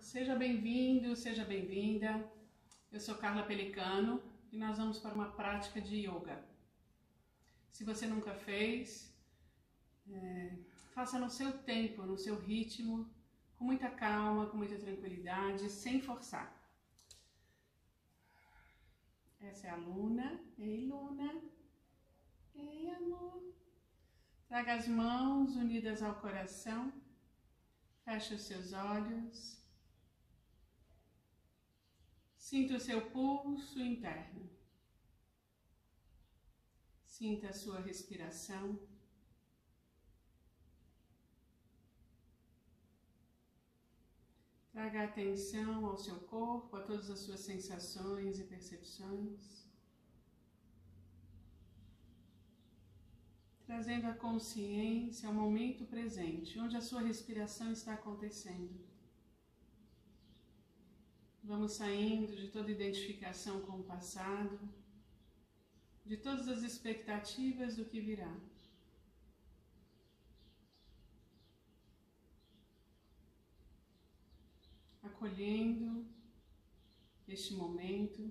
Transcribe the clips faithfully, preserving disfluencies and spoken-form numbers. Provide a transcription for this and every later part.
seja bem-vindo, seja bem-vinda. Eu sou Carla Pelicano e nós vamos para uma prática de yoga. Se você nunca fez, é, faça no seu tempo, no seu ritmo, com muita calma, com muita tranquilidade, sem forçar. Essa é a Luna. Ei, Luna. Ei, amor. Traga as mãos unidas ao coração. Feche os seus olhos. Sinta o seu pulso interno. Sinta a sua respiração. Traga atenção ao seu corpo, a todas as suas sensações e percepções. Trazendo a consciência ao momento presente, onde a sua respiração está acontecendo. Vamos saindo de toda identificação com o passado, de todas as expectativas do que virá. Acolhendo este momento,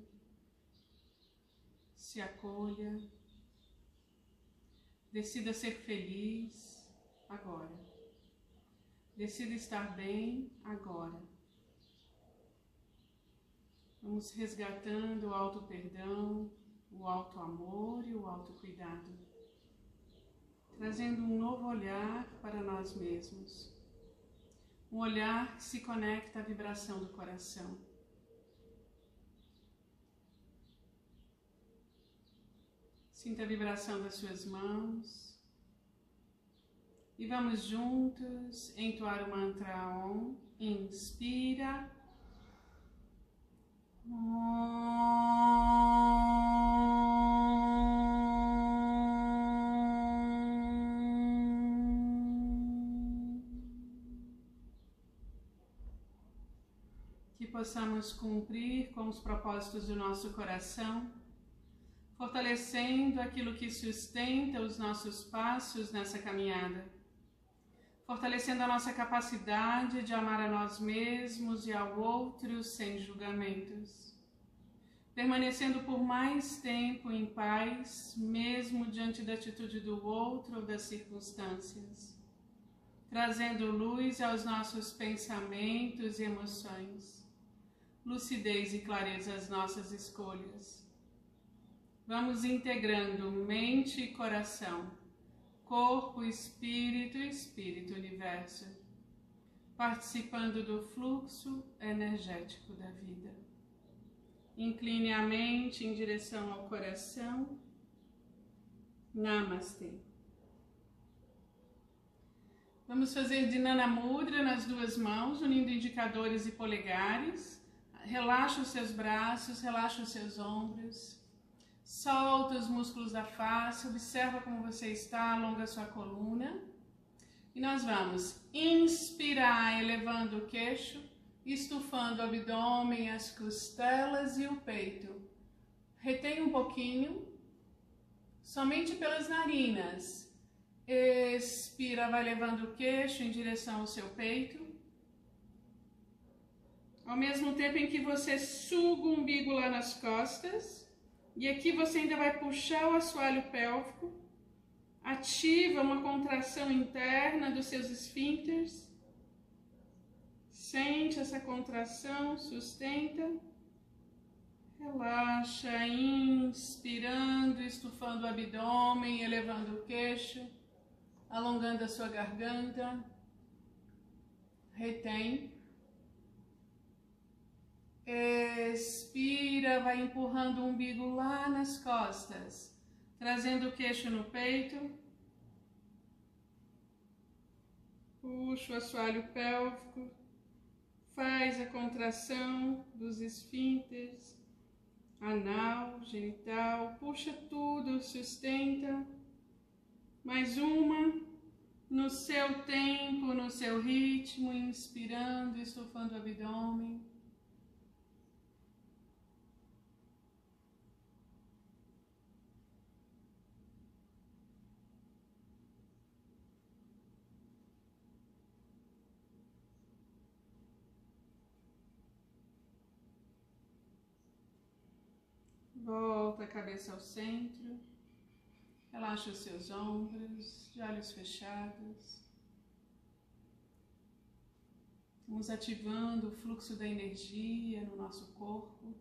se acolha. Decida ser feliz agora. Decida estar bem agora. Vamos resgatando o auto-perdão, o auto-amor e o auto-cuidado. Trazendo um novo olhar para nós mesmos. Um olhar que se conecta à vibração do coração. Sinta a vibração das suas mãos e vamos juntos entoar o mantra Om. Inspira. Que possamos cumprir com os propósitos do nosso coração, fortalecendo aquilo que sustenta os nossos passos nessa caminhada, fortalecendo a nossa capacidade de amar a nós mesmos e ao outro sem julgamentos, permanecendo por mais tempo em paz, mesmo diante da atitude do outro ou das circunstâncias, trazendo luz aos nossos pensamentos e emoções, lucidez e clareza às nossas escolhas. Vamos integrando mente e coração, corpo, espírito e espírito universo, participando do fluxo energético da vida. Incline a mente em direção ao coração. Namastê. Vamos fazer Dhyana Mudra nas duas mãos, unindo indicadores e polegares. Relaxa os seus braços, relaxa os seus ombros. Solta os músculos da face, observa como você está, alonga a sua coluna. E nós vamos inspirar, elevando o queixo, estufando o abdômen, as costelas e o peito. Retém um pouquinho, somente pelas narinas. Expira, vai levando o queixo em direção ao seu peito. Ao mesmo tempo em que você suga o umbigo lá nas costas. E aqui você ainda vai puxar o assoalho pélvico, ativa uma contração interna dos seus esfíncteres, sente essa contração, sustenta, relaxa, inspirando, estufando o abdômen, elevando o queixo, alongando a sua garganta, retém. Expira, vai empurrando o umbigo lá nas costas, trazendo o queixo no peito. Puxa o assoalho pélvico, faz a contração dos esfíncteres, anal, genital, puxa tudo, sustenta. Mais uma, no seu tempo, no seu ritmo, inspirando, estufando o abdômen. Volta a cabeça ao centro. Relaxa os seus ombros, de olhos fechados. Vamos ativando o fluxo da energia no nosso corpo.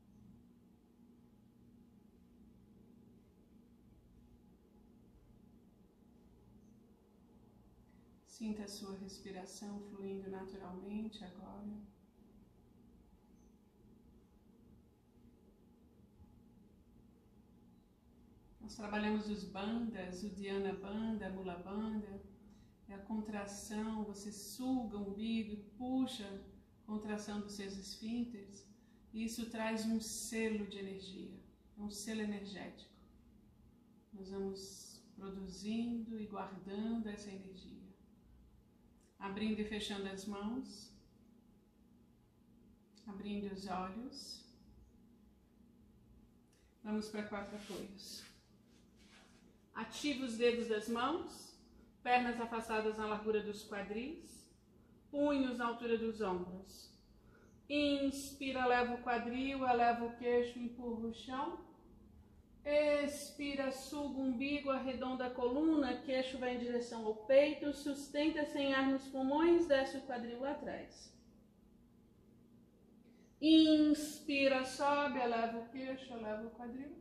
Sinta a sua respiração fluindo naturalmente agora. Nós trabalhamos os bandhas, o Dhyana Bandha, Mula Bandha, é a contração, você suga o umbigo e puxa a contração dos seus esfínteres, e isso traz um selo de energia, um selo energético. Nós vamos produzindo e guardando essa energia, abrindo e fechando as mãos, abrindo os olhos. Vamos para quatro apoios. Ativa os dedos das mãos, pernas afastadas na largura dos quadris, punhos na altura dos ombros. Inspira, eleva o quadril, eleva o queixo, empurra o chão. Expira, suga o umbigo, arredonda a coluna, queixo vai em direção ao peito, sustenta sem ar nos pulmões, desce o quadril lá atrás. Inspira, sobe, eleva o queixo, eleva o quadril.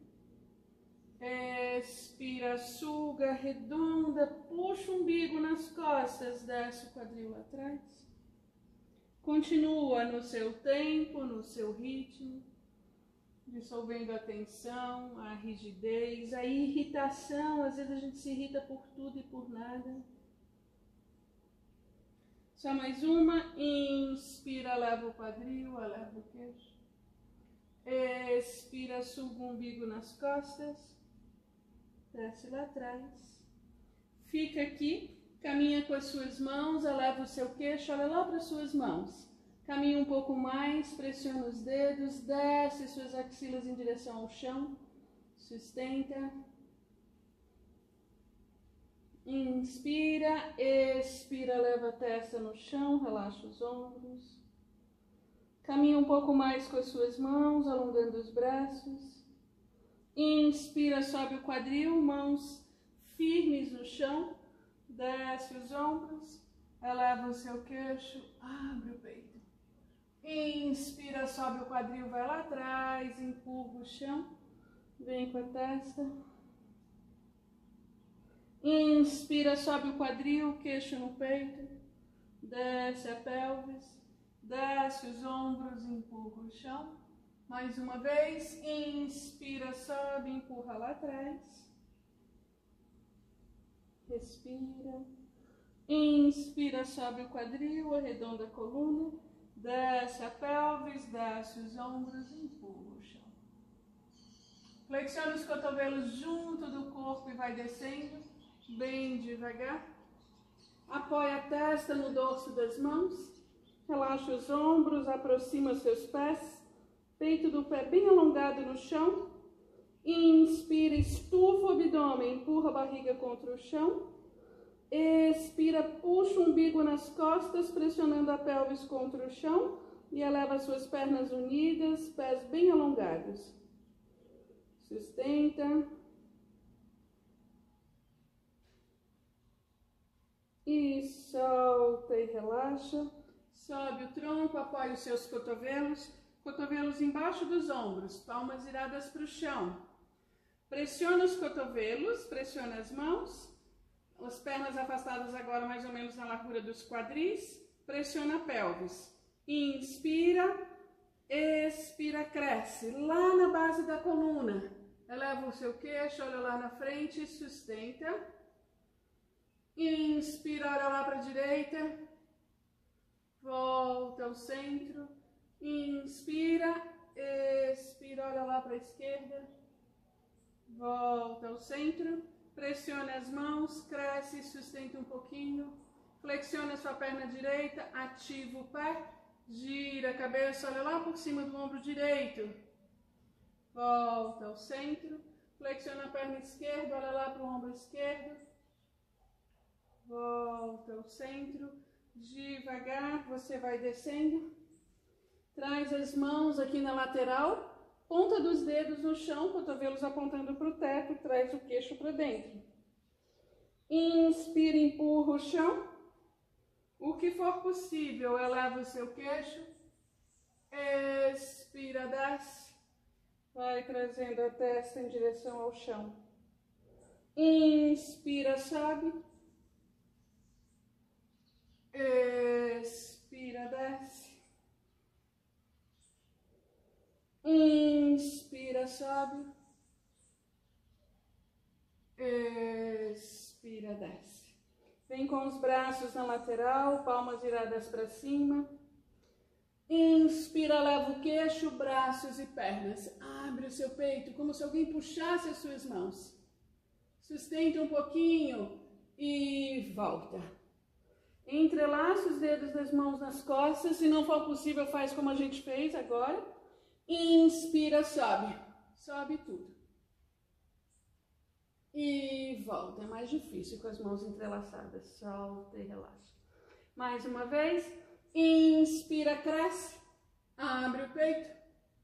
Expira, suga, arredonda, puxa o umbigo nas costas, desce o quadril lá atrás. Continua no seu tempo, no seu ritmo, dissolvendo a tensão, a rigidez, a irritação. Às vezes a gente se irrita por tudo e por nada. Só mais uma. Inspira, leva o quadril, eleva o queixo. Expira, suga o umbigo nas costas. Desce lá atrás. Fica aqui. Caminha com as suas mãos. Eleva o seu queixo. Olha lá para as suas mãos. Caminha um pouco mais. Pressiona os dedos. Desce suas axilas em direção ao chão. Sustenta. Inspira. Expira. Leva a testa no chão. Relaxa os ombros. Caminha um pouco mais com as suas mãos. Alongando os braços. Inspira, sobe o quadril, mãos firmes no chão, desce os ombros, eleva o seu queixo, abre o peito. Inspira, sobe o quadril, vai lá atrás, empurra o chão, vem com a testa. Inspira, sobe o quadril, queixo no peito, desce a pelvis, desce os ombros, empurra o chão. Mais uma vez, inspira, sobe, empurra lá atrás. Respira. Inspira, sobe o quadril, arredonda a coluna. Desce a pelvis, desce os ombros, empurra o chão. Flexiona os cotovelos junto do corpo e vai descendo, bem devagar. Apoia a testa no dorso das mãos. Relaxa os ombros, aproxima seus pés. Peito do pé bem alongado no chão. Inspira, estufa o abdômen, empurra a barriga contra o chão. Expira, puxa o umbigo nas costas, pressionando a pelvis contra o chão. E eleva suas pernas unidas, pés bem alongados. Sustenta. E solta e relaxa. Sobe o tronco, apoia os seus cotovelos. Cotovelos embaixo dos ombros, palmas viradas para o chão. Pressiona os cotovelos, pressiona as mãos. As pernas afastadas agora mais ou menos na largura dos quadris. Pressiona a pelvis. Inspira, expira, cresce. Lá na base da coluna. Eleva o seu queixo, olha lá na frente, sustenta. Inspira, olha lá para a direita. Volta ao centro. Inspira, expira, olha lá para a esquerda, volta ao centro, pressiona as mãos, cresce, sustenta um pouquinho, flexiona sua perna direita, ativa o pé, gira a cabeça, olha lá por cima do ombro direito, volta ao centro, flexiona a perna esquerda, olha lá para o ombro esquerdo, volta ao centro, devagar você vai descendo. Traz as mãos aqui na lateral, Ponta dos dedos no chão, cotovelos apontando para o teto, traz o queixo para dentro. Inspira, empurra o chão. O que for possível, eleva o seu queixo. Expira, desce. Vai trazendo a testa em direção ao chão. Inspira, sobe. Expira, desce. Inspira, sobe. Expira, desce. Vem com os braços na lateral, palmas viradas para cima. Inspira, leva o queixo, braços e pernas. Abre o seu peito como se alguém puxasse as suas mãos. Sustenta um pouquinho e volta. Entrelaça os dedos das mãos nas costas. Se não for possível, faz como a gente fez agora. Inspira, sobe. Sobe tudo. E volta. É mais difícil com as mãos entrelaçadas. Solta e relaxa. Mais uma vez. Inspira, cresce. Abre o peito.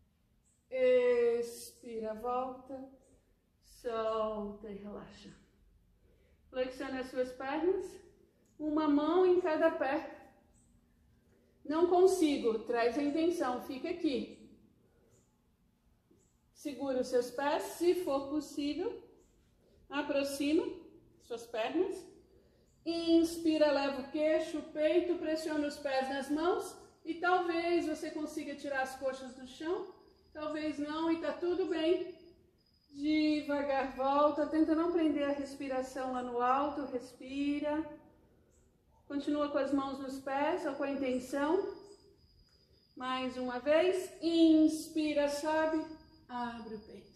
Expira, volta. Solta e relaxa. Flexione as suas pernas. Uma mão em cada pé. Não consigo. Traz a intenção. Fica aqui. Segura os seus pés, se for possível. Aproxima suas pernas. Inspira, leva o queixo, o peito, pressiona os pés nas mãos. E talvez você consiga tirar as coxas do chão. Talvez não, e tá tudo bem. Devagar volta. Tenta não prender a respiração lá no alto. Respira. Continua com as mãos nos pés, ou com a intenção. Mais uma vez. Inspira, sobe. Abre o peito.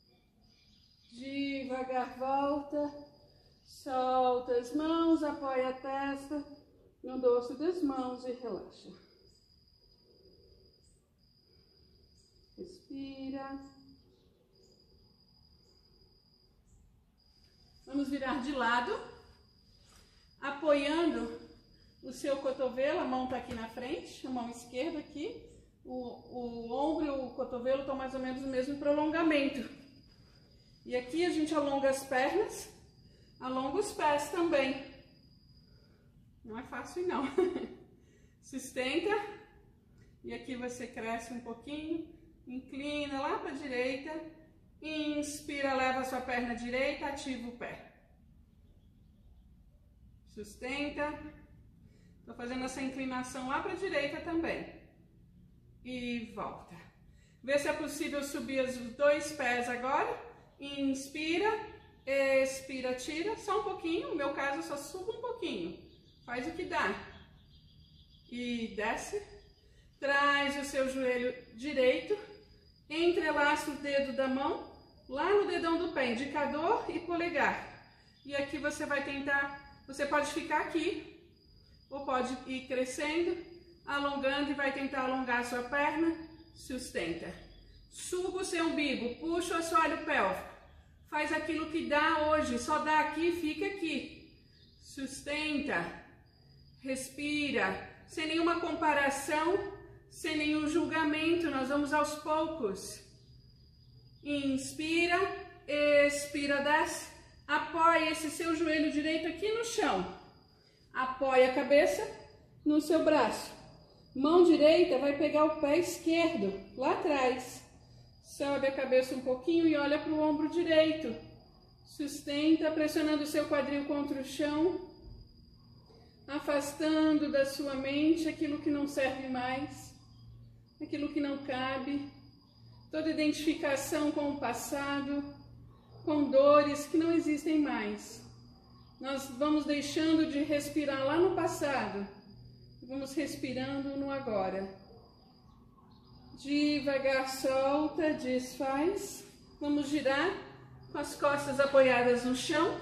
Devagar volta. Solta as mãos, apoia a testa no dorso das mãos e relaxa. Respira. Vamos virar de lado, apoiando o seu cotovelo, a mão está aqui na frente, a mão esquerda aqui. O, o ombro e o cotovelo estão mais ou menos no mesmo prolongamento. E aqui a gente alonga as pernas, alonga os pés também. Não é fácil não. Sustenta. E aqui você cresce um pouquinho, inclina lá para a direita. Inspira, leva a sua perna direita, ativa o pé. Sustenta. Estou fazendo essa inclinação lá para a direita também. E volta. Vê se é possível subir os dois pés agora. Inspira, expira, tira. Só um pouquinho. No meu caso, eu só subo um pouquinho. Faz o que dá. E desce. Traz o seu joelho direito. Entrelaça o dedo da mão lá no dedão do pé, indicador e polegar. E aqui você vai tentar, você pode ficar aqui, ou pode ir crescendo, alongando e vai tentar alongar a sua perna. Sustenta. Suba o seu umbigo, puxa o assoalho pélvico. Faz aquilo que dá hoje, só dá aqui, fica aqui. Sustenta. Respira. Sem nenhuma comparação, sem nenhum julgamento, nós vamos aos poucos. Inspira, expira, desce. Apoia esse seu joelho direito aqui no chão. Apoia a cabeça no seu braço. Mão direita vai pegar o pé esquerdo, lá atrás. Sobe a cabeça um pouquinho e olha para o ombro direito. Sustenta, pressionando o seu quadril contra o chão. Afastando da sua mente aquilo que não serve mais. Aquilo que não cabe, toda identificação com o passado, com dores que não existem mais. Nós vamos deixando de respirar lá no passado, vamos respirando no agora. Devagar solta, desfaz. Vamos girar com as costas apoiadas no chão.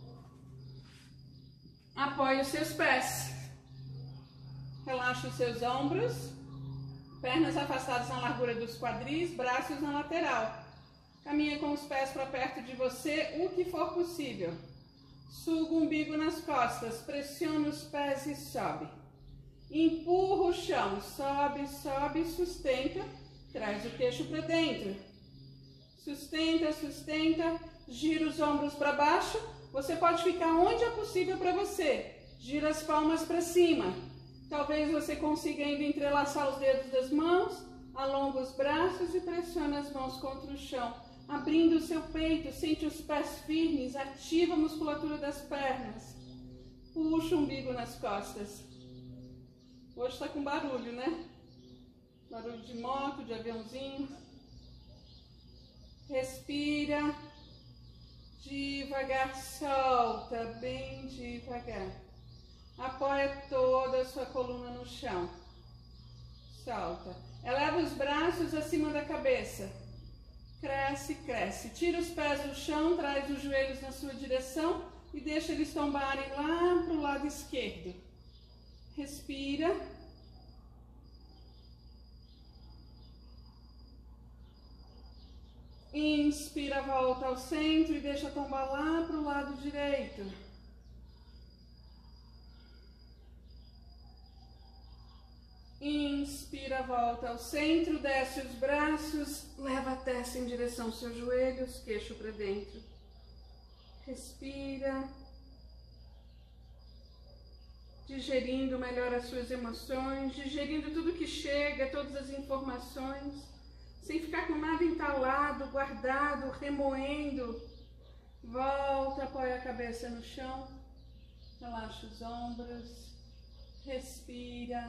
Apoie os seus pés. Relaxa os seus ombros. Pernas afastadas na largura dos quadris, braços na lateral. Caminha com os pés para perto de você, o que for possível. Suga o umbigo nas costas, pressiona os pés e sobe. Empurra o chão, sobe, sobe, sustenta. Traz o queixo para dentro. Sustenta, sustenta. Gira os ombros para baixo. Você pode ficar onde é possível para você. Gira as palmas para cima. Talvez você consiga ainda entrelaçar os dedos das mãos. Alonga os braços e pressiona as mãos contra o chão. Abrindo o seu peito, sente os pés firmes. Ativa a musculatura das pernas. Puxa o umbigo nas costas. Hoje está com barulho, né? Barulho de moto, de aviãozinho. Respira. Devagar, solta, bem devagar. Apoia toda a sua coluna no chão. Solta. Eleva os braços acima da cabeça. Cresce, cresce. Tira os pés do chão, traz os joelhos na sua direção e deixa eles tombarem lá para o lado esquerdo. Respira. Inspira, volta ao centro e deixa tombar lá para o lado direito. Inspira, volta ao centro, desce os braços, leva a testa em direção aos seus joelhos, queixo para dentro. Respira. Digerindo melhor as suas emoções, digerindo tudo que chega, todas as informações. Sem ficar com nada entalado, guardado, remoendo. Volta, apoia a cabeça no chão. Relaxa os ombros. Respira.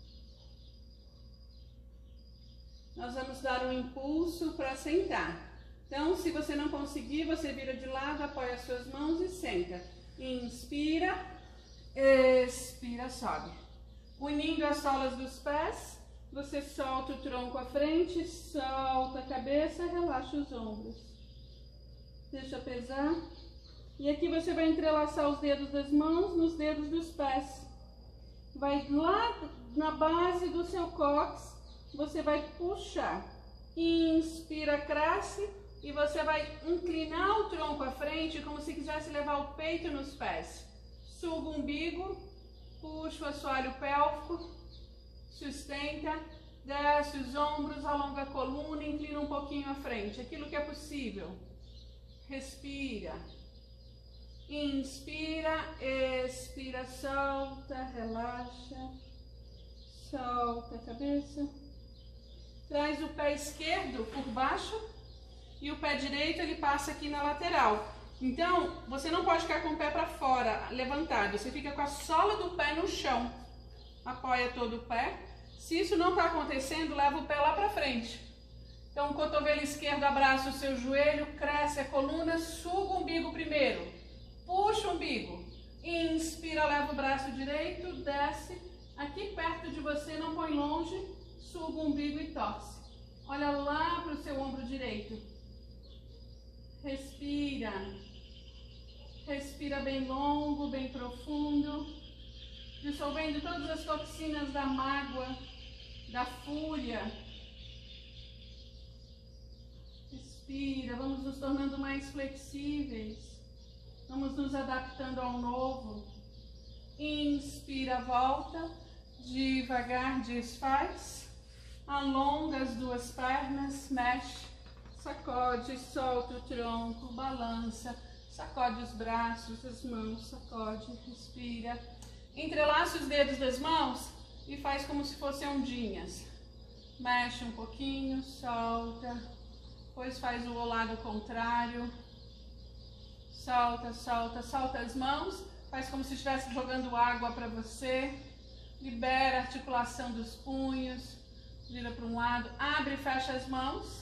Nós vamos dar um impulso para sentar. Então, se você não conseguir, você vira de lado, apoia as suas mãos e senta. Inspira. Expira, sobe. Unindo as solas dos pés. Você solta o tronco à frente, solta a cabeça, relaxa os ombros. Deixa pesar. E aqui você vai entrelaçar os dedos das mãos nos dedos dos pés. Vai lá na base do seu cóccix, você vai puxar. Inspira, cresce e você vai inclinar o tronco à frente como se quisesse levar o peito nos pés. Suga o umbigo, puxa o assoalho pélvico. Sustenta, desce os ombros, alonga a coluna, inclina um pouquinho à frente, aquilo que é possível. Respira. Inspira, expira, solta, relaxa. Solta a cabeça. Traz o pé esquerdo por baixo e o pé direito ele passa aqui na lateral. Então, você não pode ficar com o pé para fora, levantado. Você fica com a sola do pé no chão. Apoia todo o pé. Se isso não está acontecendo, leva o pé lá para frente. Então, o cotovelo esquerdo abraça o seu joelho, cresce a coluna, suga o umbigo primeiro. Puxa o umbigo. Inspira, leva o braço direito, desce. Aqui perto de você, não põe longe, suga o umbigo e torce. Olha lá para o seu ombro direito. Respira. Respira bem longo, bem profundo. Dissolvendo todas as toxinas da mágoa, da fúria. Respira, vamos nos tornando mais flexíveis. Vamos nos adaptando ao novo. Inspira, volta. Devagar, desfaz. Alonga as duas pernas, mexe. Sacode, solta o tronco, balança. Sacode os braços, as mãos, sacode, respira. Entrelaça os dedos das mãos e faz como se fossem ondinhas. Mexe um pouquinho, solta. Depois faz o lado contrário. Solta, solta, solta as mãos. Faz como se estivesse jogando água para você. Libera a articulação dos punhos. Vira para um lado. Abre e fecha as mãos.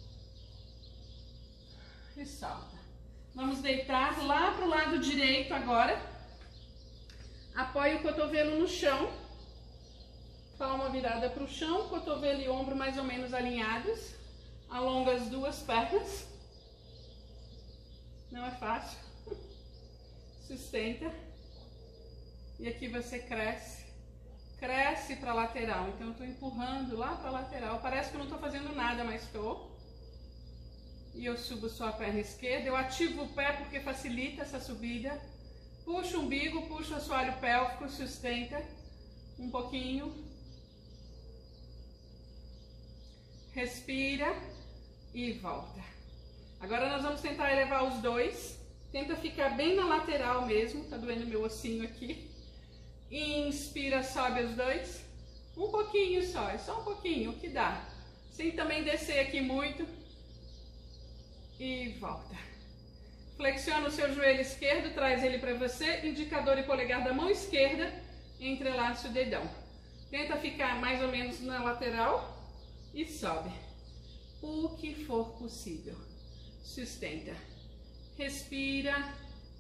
E solta. Vamos deitar lá para o lado direito agora. Apoia o cotovelo no chão, palma virada para o chão, cotovelo e ombro mais ou menos alinhados. Alonga as duas pernas. Não é fácil. Sustenta. E aqui você cresce. Cresce para a lateral. Então eu estou empurrando lá para a lateral. Parece que eu não estou fazendo nada, mas estou. E eu subo só a perna esquerda. Eu ativo o pé porque facilita essa subida. Puxa o umbigo, puxa o assoalho pélvico, sustenta um pouquinho. Respira e volta. Agora nós vamos tentar elevar os dois. Tenta ficar bem na lateral mesmo. Tá doendo meu ossinho aqui. Inspira, sobe os dois. Um pouquinho só, é só um pouquinho, o que dá. Sem também descer aqui muito. E volta. Flexiona o seu joelho esquerdo, traz ele para você. Indicador e polegar da mão esquerda. Entrelaça o dedão. Tenta ficar mais ou menos na lateral. E sobe. O que for possível. Sustenta. Respira.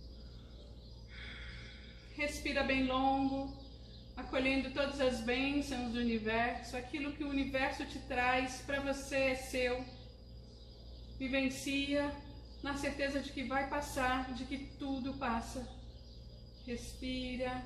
Respira bem longo, acolhendo todas as bênçãos do universo. Aquilo que o universo te traz para você é seu. Vivencia na certeza de que vai passar, de que tudo passa. Respira.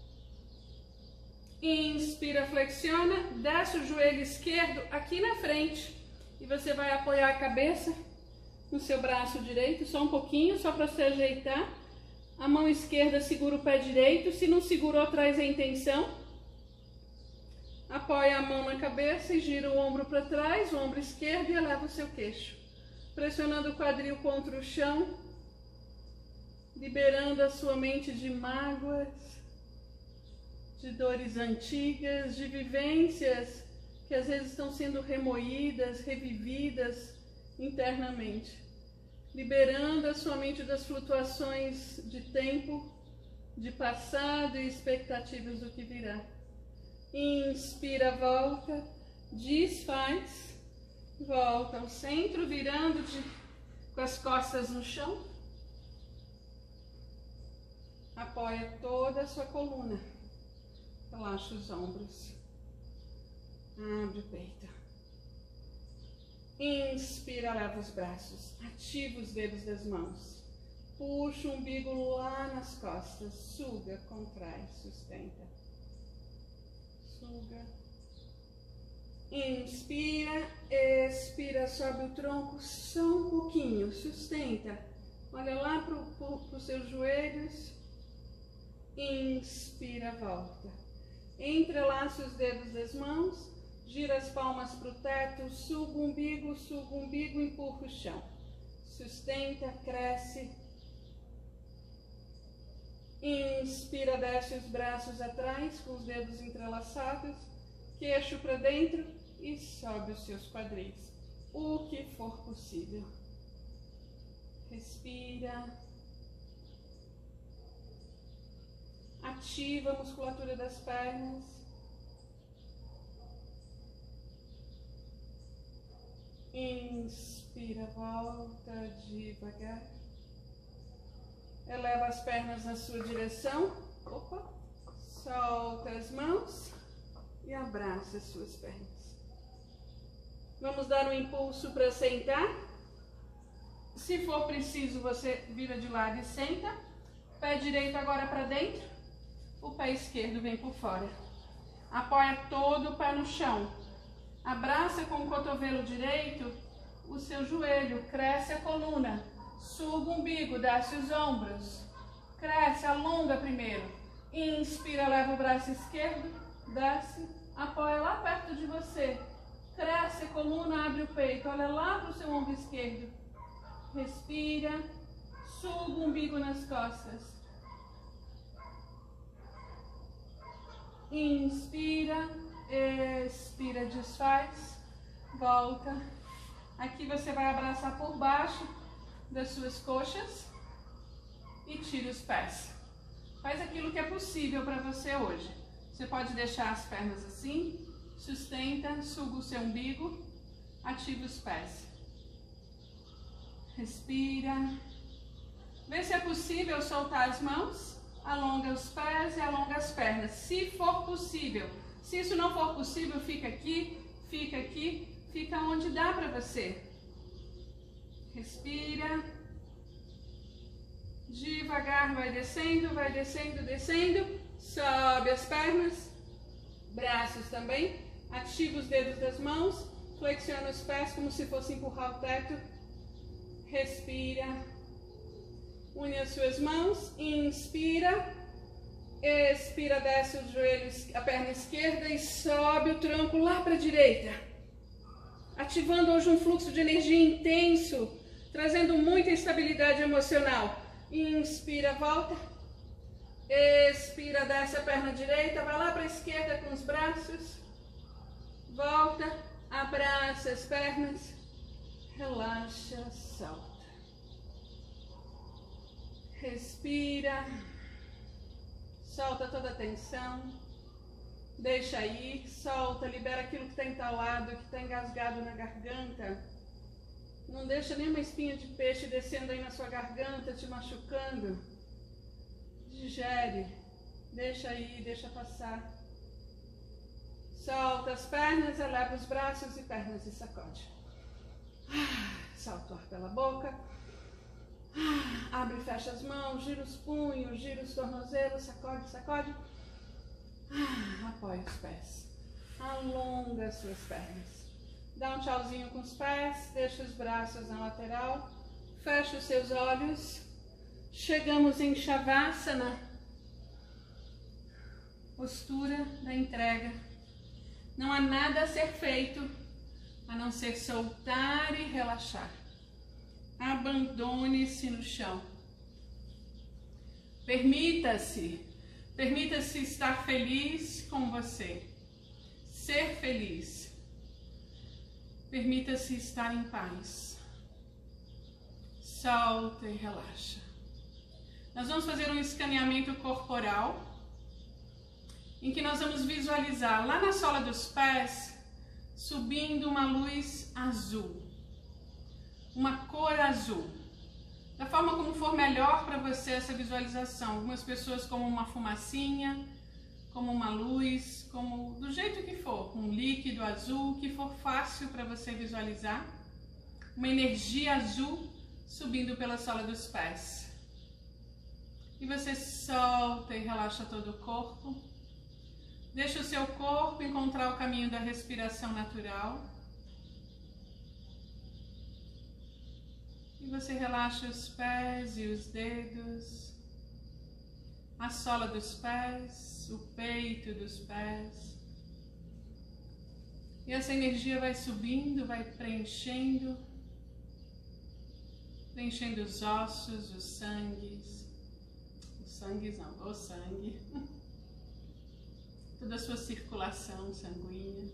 Inspira, flexiona, desce o joelho esquerdo aqui na frente. E você vai apoiar a cabeça no seu braço direito, só um pouquinho, só para se ajeitar. A mão esquerda segura o pé direito, se não segurou, traz a intenção. Apoia a mão na cabeça e gira o ombro para trás, o ombro esquerdo, e eleva o seu queixo. Pressionando o quadril contra o chão, liberando a sua mente de mágoas, de dores antigas, de vivências que às vezes estão sendo remoídas, revividas internamente. Liberando a sua mente das flutuações de tempo, de passado e expectativas do que virá. Inspira, volta, desfaz, volta ao centro, virando de, com as costas no chão. Apoia toda a sua coluna. Relaxa os ombros. Abre o peito. Inspira, leva os braços, ativa os dedos das mãos, puxa o umbigo lá nas costas, suga, contrai, sustenta, suga, inspira, expira, sobe o tronco só um pouquinho, sustenta, olha lá para pro, os seus joelhos, inspira, volta, entrelaça os dedos das mãos, gira as palmas para o teto, suga o umbigo, suga o umbigo, empurra o chão. Sustenta, cresce. Inspira, desce os braços atrás, com os dedos entrelaçados. Queixo para dentro e sobe os seus quadris. O que for possível. Respira. Ativa a musculatura das pernas. Inspira, volta devagar. Eleva as pernas na sua direção. Opa. Solta as mãos e abraça as suas pernas. Vamos dar um impulso para sentar. Se for preciso, você vira de lado e senta. Pé direito agora para dentro. O pé esquerdo vem por fora. Apoia todo o pé no chão. Abraça com o cotovelo direito o seu joelho, cresce a coluna, suga o umbigo, desce os ombros, cresce, alonga primeiro, inspira, leva o braço esquerdo, desce, apoia lá perto de você, cresce a coluna, abre o peito, olha lá para o seu ombro esquerdo, respira, suga o umbigo nas costas, inspira, expira, desfaz, volta. Aqui você vai abraçar por baixo das suas coxas e tira os pés. Faz aquilo que é possível para você hoje. Você pode deixar as pernas assim, sustenta, suga o seu umbigo, ativa os pés. Respira. Vê se é possível soltar as mãos, alonga os pés e alonga as pernas, se for possível. Se isso não for possível, fica aqui, fica aqui, fica onde dá para você. Respira. Devagar, vai descendo, vai descendo, descendo. Sobe as pernas, braços também. Ativa os dedos das mãos, flexiona os pés como se fosse empurrar o teto. Respira. Une as suas mãos, inspira. Expira, desce o joelho, a perna esquerda e sobe o tronco lá para a direita. ativando hoje um fluxo de energia intenso, trazendo muita estabilidade emocional. Inspira, volta. Expira, desce a perna direita, vai lá para a esquerda com os braços. Volta, abraça as pernas, relaxa, solta. Respira, solta toda a tensão, deixa ir, solta, libera aquilo que está entalado, que está engasgado na garganta. Não deixa nenhuma espinha de peixe descendo aí na sua garganta, te machucando. Digere, deixa ir, deixa passar. Solta as pernas, eleva os braços e pernas e sacode. Solta o ar pela boca. Abre e fecha as mãos, gira os punhos, gira os tornozelos, sacode, sacode. Apoia os pés. Alonga as suas pernas. Dá um tchauzinho com os pés, deixa os braços na lateral. Fecha os seus olhos. Chegamos em Shavasana. Postura da entrega. Não há nada a ser feito, a não ser soltar e relaxar. Abandone-se no chão. Permita-se, permita-se estar feliz com você. Ser feliz. Permita-se estar em paz. Solta e relaxa. Nós vamos fazer um escaneamento corporal, em que nós vamos visualizar lá na sola dos pés, subindo uma luz azul, uma cor azul. Da forma como for melhor para você essa visualização. Algumas pessoas como uma fumacinha, como uma luz, como do jeito que for, um líquido azul, que for fácil para você visualizar. Uma energia azul subindo pela sola dos pés. E você solta e relaxa todo o corpo. Deixa o seu corpo encontrar o caminho da respiração natural. E você relaxa os pés e os dedos, a sola dos pés, o peito dos pés. E essa energia vai subindo, vai preenchendo, preenchendo os ossos, os sangues, os sangues não, o sangue. Toda a sua circulação sanguínea,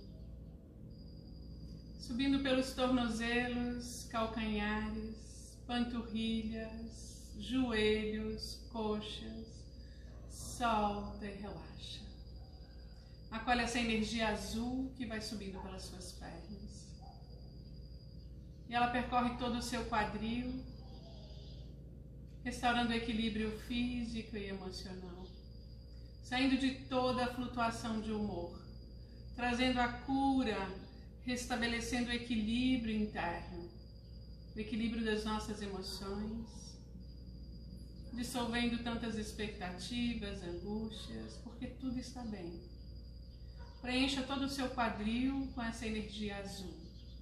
subindo pelos tornozelos, calcanhares, panturrilhas, joelhos, coxas. Solta e relaxa. Acolhe essa energia azul que vai subindo pelas suas pernas. E ela percorre todo o seu quadril, restaurando o equilíbrio físico e emocional. Saindo de toda a flutuação de humor, trazendo a cura, restabelecendo o equilíbrio interno, o equilíbrio das nossas emoções, dissolvendo tantas expectativas, angústias, porque tudo está bem. Preencha todo o seu quadril com essa energia azul,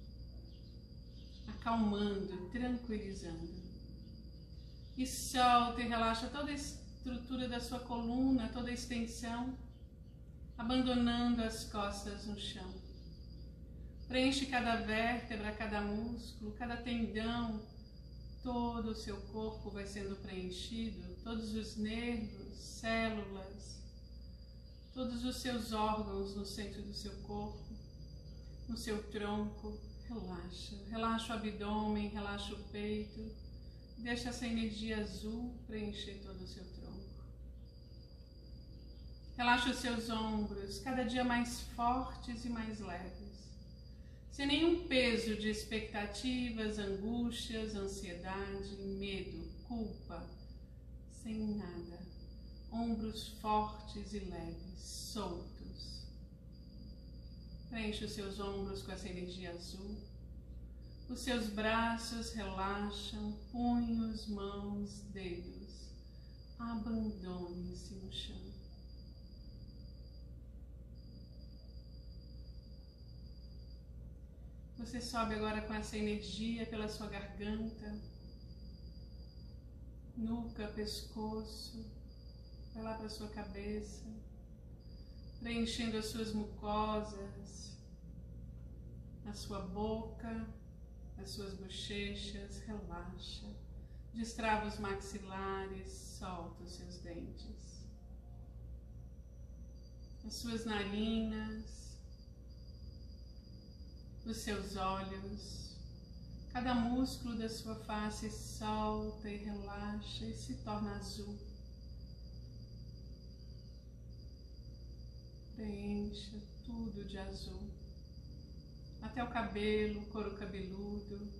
acalmando, tranquilizando. E solta e relaxa toda a estrutura da sua coluna, toda a extensão, abandonando as costas no chão. Preenche cada vértebra, cada músculo, cada tendão, todo o seu corpo vai sendo preenchido, todos os nervos, células, todos os seus órgãos no centro do seu corpo, no seu tronco. Relaxa, relaxa o abdômen, relaxa o peito, deixa essa energia azul preencher todo o seu tronco. Relaxa os seus ombros, cada dia mais fortes e mais leves, sem nenhum peso de expectativas, angústias, ansiedade, medo, culpa, sem nada. Ombros fortes e leves, soltos. Preenche os seus ombros com essa energia azul. Os seus braços relaxam, punhos, mãos, dedos. Abandone-se no chão. Você sobe agora com essa energia pela sua garganta, nuca, pescoço, vai lá para a sua cabeça, preenchendo as suas mucosas, a sua boca, as suas bochechas, relaxa. Destrava os maxilares, solta os seus dentes. As suas narinas, os seus olhos, cada músculo da sua face solta e relaxa e se torna azul. Preencha tudo de azul, até o cabelo, o couro cabeludo.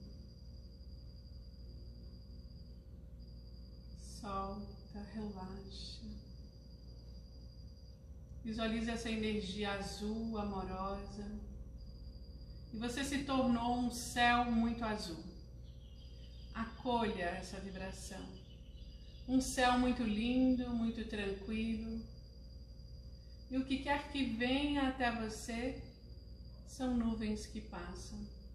Solta, relaxa. Visualize essa energia azul, amorosa. E você se tornou um céu muito azul. Acolha essa vibração. Um céu muito lindo, muito tranquilo. E o que quer que venha até você são nuvens que passam.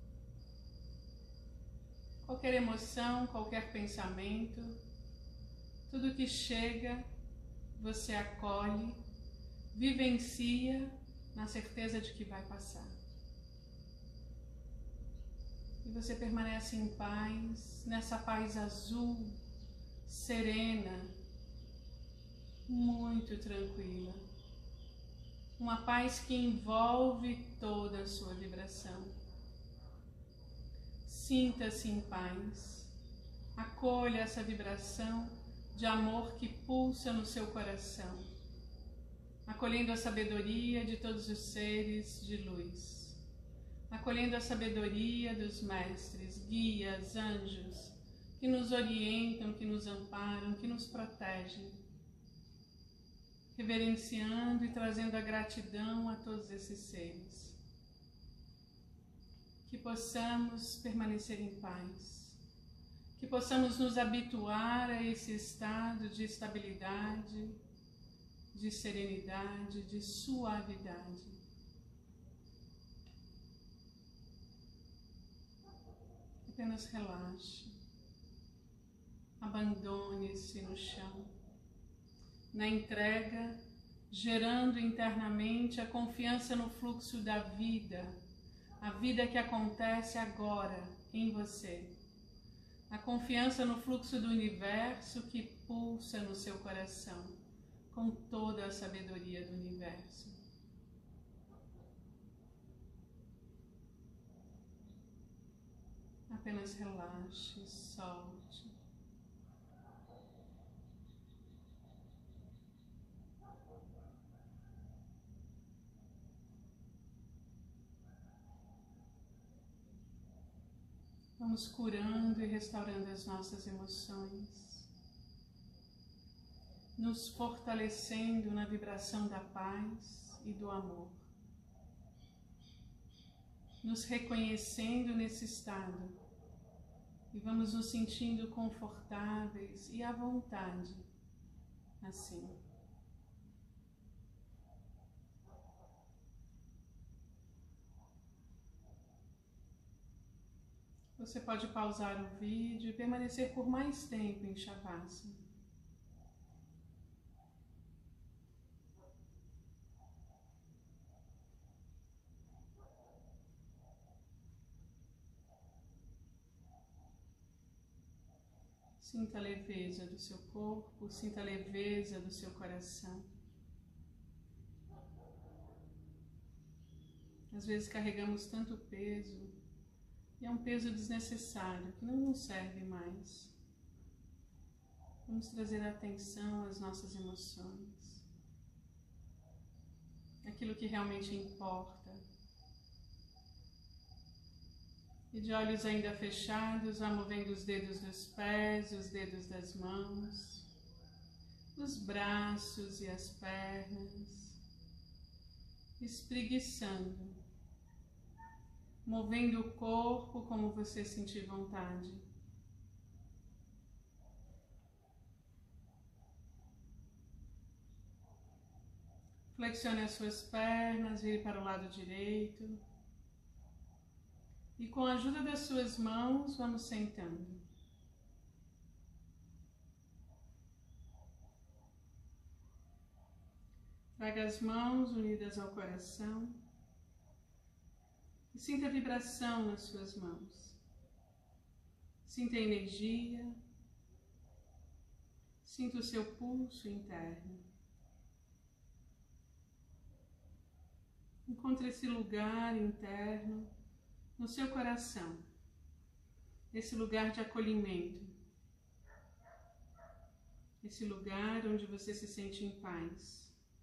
Qualquer emoção, qualquer pensamento, tudo que chega, você acolhe, vivencia na certeza de que vai passar. E você permanece em paz, nessa paz azul, serena, muito tranquila. Uma paz que envolve toda a sua vibração. Sinta-se em paz. Acolha essa vibração de amor que pulsa no seu coração, acolhendo a sabedoria de todos os seres de luz, acolhendo a sabedoria dos mestres, guias, anjos, que nos orientam, que nos amparam, que nos protegem, reverenciando e trazendo a gratidão a todos esses seres. Que possamos permanecer em paz. Que possamos nos habituar a esse estado de estabilidade, de serenidade, de suavidade. Apenas relaxe. Abandone-se no chão. Na entrega, gerando internamente a confiança no fluxo da vida, a vida que acontece agora em você. A confiança no fluxo do universo que pulsa no seu coração, com toda a sabedoria do universo. Apenas relaxe, solte. Vamos curando e restaurando as nossas emoções, nos fortalecendo na vibração da paz e do amor, nos reconhecendo nesse estado e vamos nos sentindo confortáveis e à vontade, assim. Você pode pausar o vídeo e permanecer por mais tempo em Shavasana. Sinta a leveza do seu corpo, sinta a leveza do seu coração. Às vezes carregamos tanto peso, e é um peso desnecessário, que não nos serve mais. Vamos trazer atenção às nossas emoções, aquilo que realmente importa. E de olhos ainda fechados, vá movendo os dedos dos pés, os dedos das mãos, os braços e as pernas, espreguiçando, movendo o corpo como você sentir vontade. Flexione as suas pernas, vire para o lado direito. E com a ajuda das suas mãos, vamos sentando. Traga as mãos unidas ao coração. E sinta a vibração nas suas mãos. Sinta a energia. Sinta o seu pulso interno. Encontre esse lugar interno no seu coração. Esse lugar de acolhimento. Esse lugar onde você se sente em paz.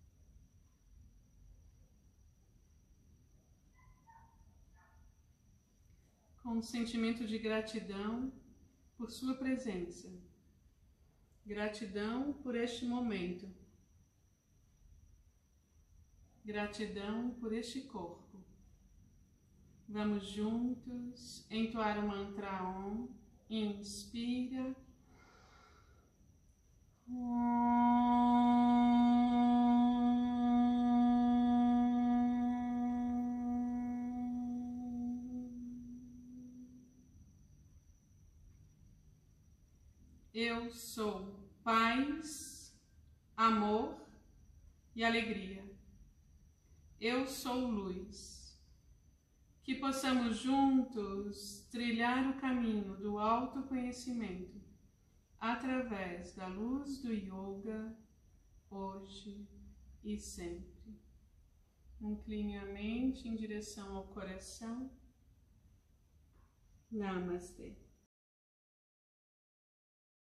Com um sentimento de gratidão por sua presença. Gratidão por este momento. Gratidão por este corpo. Vamos juntos entoar o mantra Om. Inspira. Eu sou paz, amor e alegria. Eu sou luz. Que possamos juntos trilhar o caminho do autoconhecimento através da luz do yoga, hoje e sempre. Incline a mente em direção ao coração. Namastê.